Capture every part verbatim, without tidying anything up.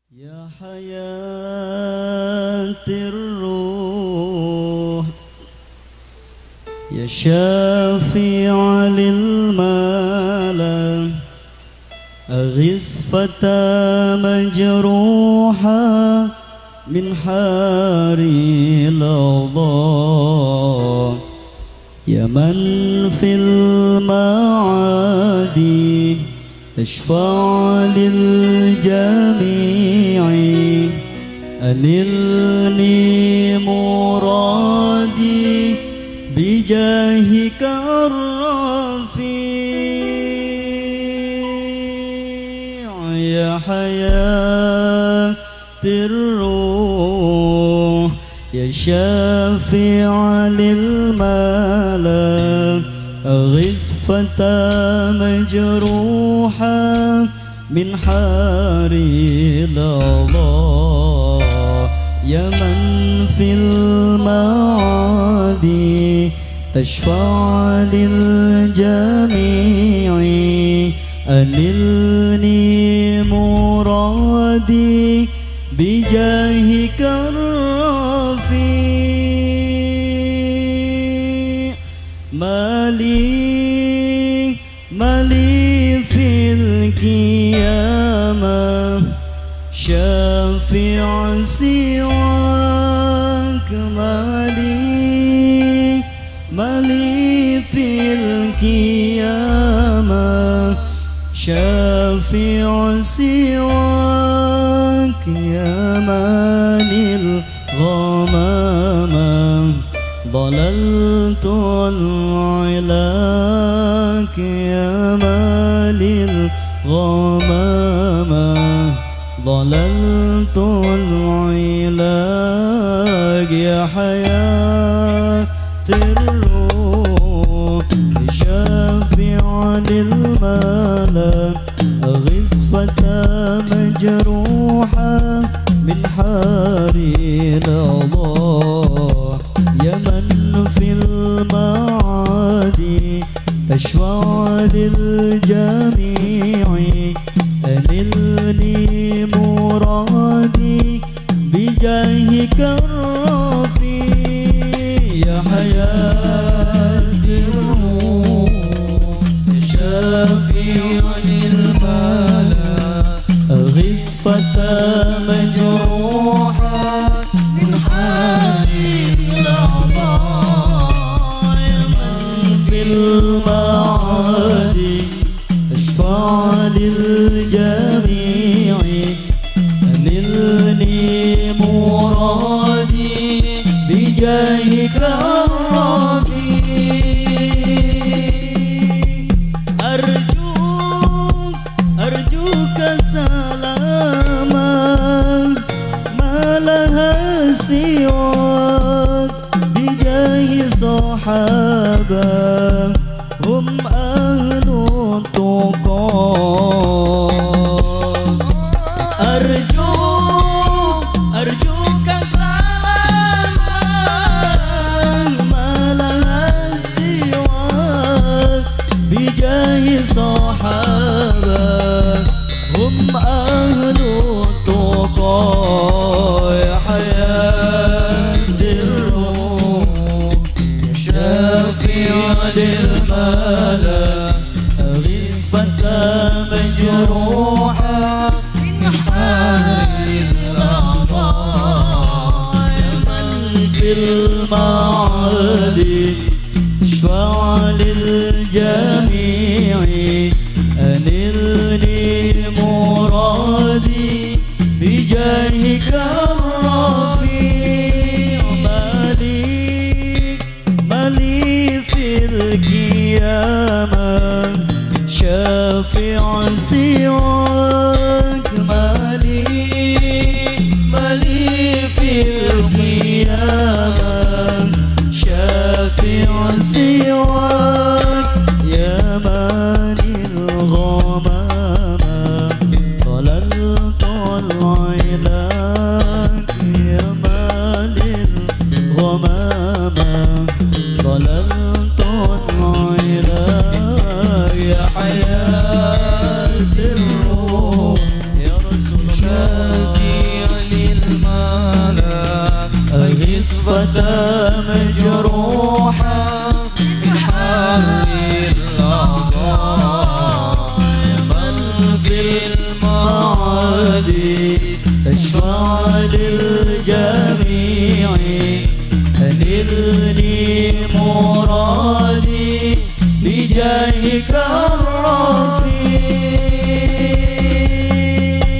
يا حياة الروح يا شافع للملا أغث فتى مجروحا من حار الأوضاع يا من في المعادي تشفع للجميع أنلني مرادي بجاهك الرفيع يا حياة الروح يا شافع للملا أغث فتى مجروحا من حار الأوضاع يا من في المعادي تشفع للجميع أنلني مرادي بجاهك الرفيع مالي مالي في القيامة شافع سواك مالي مالي في القيامة شافع سواك يا مالي الغمامة ضللت العلاك يا مالي الغمامة ضللت العلاج يا حياة الروح شافع للملا أغث فتى مجروحا من حار الأوضاع يا من في المعادي تشفع للجميع أنلني مرادي بجاهك الرفيع يا حياة الروح شافع للملا أغث فتى مجروحا من حار الأعضاء يا من في المعادي تشفع للجميع أنلني مرادي بجاهك الرفيع أرجوك أرجوك سلاما ما لها سواك بجاه صحابة هم أهل التقى أرجوك أرجوك سلاما ما لها سواك بجاه صحابة هم أهل التقى يا حياة الروح شافع للملا أغث فتى مجروحا من حار الأعضاء يا من في المعادي تشفع للجميع أنلني مرادي بجاهك الرفيع مالي مالي في القيامة شافع سواك مالي مالي في القيامة شافع سواك يا مالي الغمامة ضللت العلاك يا مالي الغمامة ضللت العلاك يا حياة فتى مجروحا بحر الأعضاء من في المعادي تشفع للجميع أنلني مرادي بجاهك الرفيع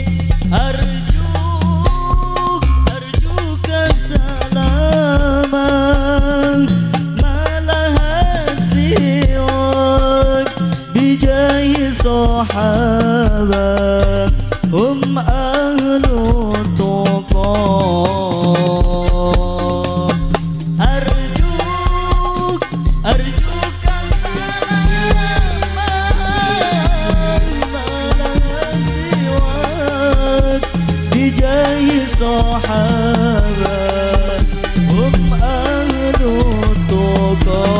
أرجوك أرجوك سلاما ما لها سواك بجاه صحابة هم أهل التقى أرجوك أرجوك سلاما ما لها سواك بجاه صحابة هم أهل التقى